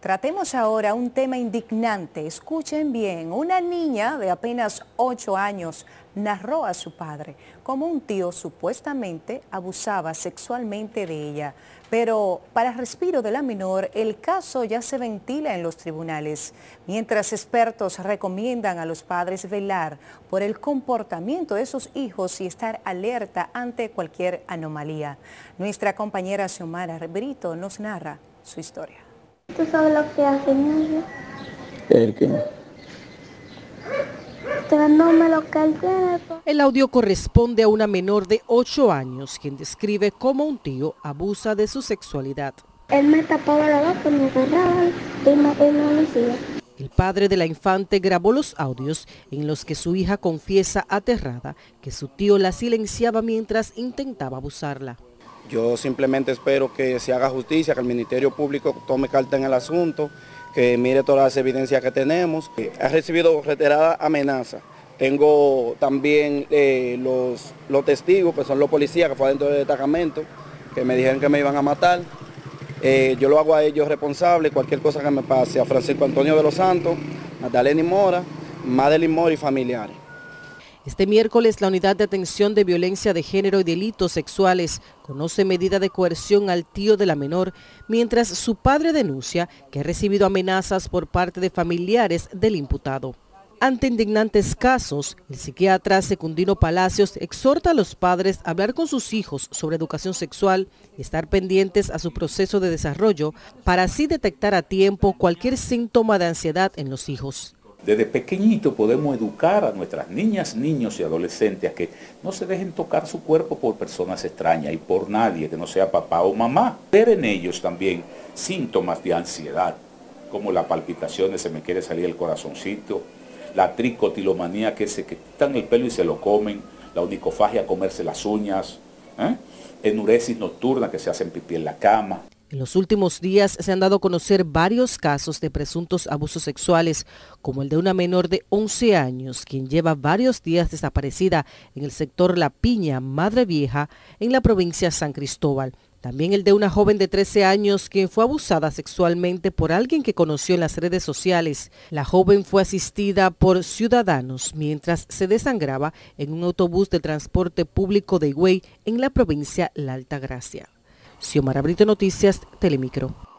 Tratemos ahora un tema indignante. Escuchen bien, una niña de apenas 8 años narró a su padre cómo un tío supuestamente abusaba sexualmente de ella. Pero para respiro de la menor, el caso ya se ventila en los tribunales, mientras expertos recomiendan a los padres velar por el comportamiento de sus hijos y estar alerta ante cualquier anomalía. Nuestra compañera Xiomara Brito nos narra su historia. ¿Tú sabes lo que hacen ellos? ¿El qué? Dándome lo que él tiene. El audio corresponde a una menor de 8 años, quien describe cómo un tío abusa de su sexualidad. Él me tapaba la boca, me agarraba y me decía. El padre de la infante grabó los audios en los que su hija confiesa aterrada que su tío la silenciaba mientras intentaba abusarla. Yo simplemente espero que se haga justicia, que el Ministerio Público tome carta en el asunto, que mire todas las evidencias que tenemos. Ha recibido reiteradas amenazas. Tengo también los testigos, que son los policías que fue adentro del destacamento, que me dijeron que me iban a matar. Yo lo hago a ellos responsables, cualquier cosa que me pase, a Francisco Antonio de los Santos, Magdalena Mora, Madeline Mora y familiares. Este miércoles, la Unidad de Atención de Violencia de Género y Delitos Sexuales conoce medida de coerción al tío de la menor, mientras su padre denuncia que ha recibido amenazas por parte de familiares del imputado. Ante indignantes casos, el psiquiatra Secundino Palacios exhorta a los padres a hablar con sus hijos sobre educación sexual y estar pendientes a su proceso de desarrollo para así detectar a tiempo cualquier síntoma de ansiedad en los hijos. Desde pequeñito podemos educar a nuestras niñas, niños y adolescentes a que no se dejen tocar su cuerpo por personas extrañas y por nadie que no sea papá o mamá. Ver en ellos también síntomas de ansiedad, como las palpitaciones, se me quiere salir el corazoncito, la tricotilomanía, que se quitan el pelo y se lo comen, la onicofagia, comerse las uñas, enuresis nocturna, que se hacen pipí en la cama. En los últimos días se han dado a conocer varios casos de presuntos abusos sexuales, como el de una menor de 11 años, quien lleva varios días desaparecida en el sector La Piña, Madre Vieja, en la provincia de San Cristóbal. También el de una joven de 13 años, quien fue abusada sexualmente por alguien que conoció en las redes sociales. La joven fue asistida por ciudadanos mientras se desangraba en un autobús de transporte público de Higüey, en la provincia La Altagracia. Xiomara Brito, Noticias, Telemicro.